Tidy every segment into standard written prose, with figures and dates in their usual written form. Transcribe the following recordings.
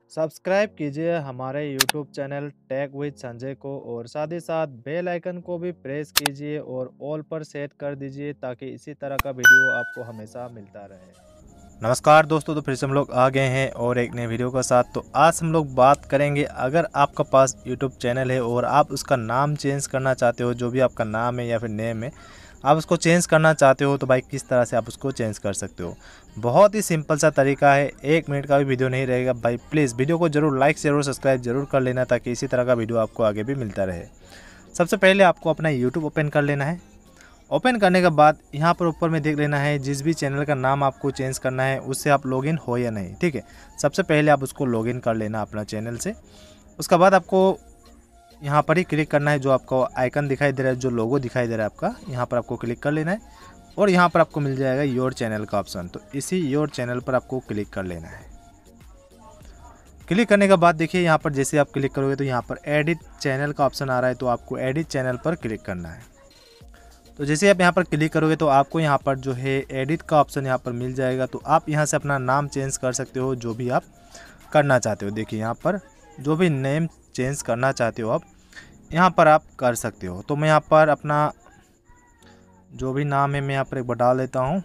Subscribe कीजिए हमारे YouTube channel tech with Sanjay को और साथ ही साथ बेल आइकन को भी प्रेस कीजिए और ऑल पर सेट कर दीजिए ताकि इसी तरह का वीडियो आपको हमेशा मिलता रहे। नमस्कार दोस्तों, तो फिर से हम लोग आ गए हैं और एक नए वीडियो के साथ। तो आज हम लोग बात करेंगे, अगर आपका पास यूट्यूब चैनल है और आप उसका नाम चेंज करना चाहते हो, जो भी आपका नाम है या फिर नेम है, आप उसको चेंज करना चाहते हो तो भाई किस तरह से आप उसको चेंज कर सकते हो। बहुत ही सिंपल सा तरीका है, 1 मिनट का भी वीडियो नहीं रहेगा भाई। प्लीज़ वीडियो को जरूर लाइक शेयर और सब्सक्राइब जरूर कर लेना ताकि इसी तरह का वीडियो आपको आगे भी मिलता रहे। सबसे पहले आपको अपना यूट्यूब ओपन कर लेना है। ओपन करने के बाद यहाँ पर ऊपर में देख लेना है जिस भी चैनल का नाम आपको चेंज करना है उससे आप लॉगिन हो या नहीं। ठीक है, सबसे पहले आप उसको लॉगिन कर लेना अपना चैनल से। उसके बाद आपको यहाँ पर ही क्लिक करना है, जो आपको आइकन दिखाई दे रहा है, जो लोगो दिखाई दे रहा है आपका, यहाँ पर आपको क्लिक कर लेना है और यहाँ पर आपको मिल जाएगा योर चैनल का ऑप्शन। तो इसी योर चैनल पर आपको क्लिक कर लेना है। क्लिक करने के बाद देखिए यहाँ पर जैसे आप क्लिक करोगे तो यहाँ पर एडिट चैनल का ऑप्शन आ रहा है, तो आपको एडिट चैनल पर क्लिक करना है। तो जैसे आप यहाँ पर क्लिक करोगे तो आपको यहाँ पर जो है एडिट का ऑप्शन यहाँ पर मिल जाएगा। तो आप यहाँ से अपना नाम चेंज कर सकते हो, जो भी आप करना चाहते हो। देखिए यहाँ पर जो भी नेम चेंज करना चाहते हो आप यहाँ पर आप कर सकते हो। तो मैं यहाँ पर अपना जो भी नाम है मैं यहाँ पर एक बार डाल देता हूँ।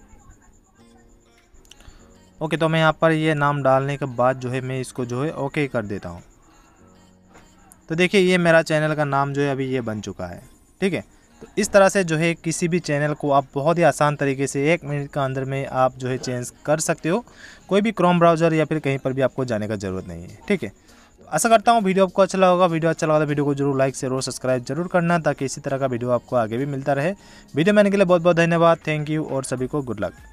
ओके, तो मैं यहाँ पर ये नाम डालने के बाद जो है मैं इसको जो है ओके कर देता हूँ। तो देखिए ये मेरा चैनल का नाम जो है अभी ये बन चुका है। ठीक है, तो इस तरह से जो है किसी भी चैनल को आप बहुत ही आसान तरीके से 1 मिनट के अंदर में आप जो है चेंज कर सकते हो। कोई भी क्रोम ब्राउज़र या फिर कहीं पर भी आपको जाने का ज़रूरत नहीं है। ठीक है, तो आशा करता हूँ वीडियो आपको अच्छा लगा होगा। वीडियो अच्छा लगा तो वीडियो को जरूर लाइक शेयर और सब्सक्राइब जरूर करना ताकि इसी तरह का वीडियो आपको आगे भी मिलता रहे। वीडियो में आने के लिए बहुत बहुत धन्यवाद। थैंक यू और सभी को गुड लक।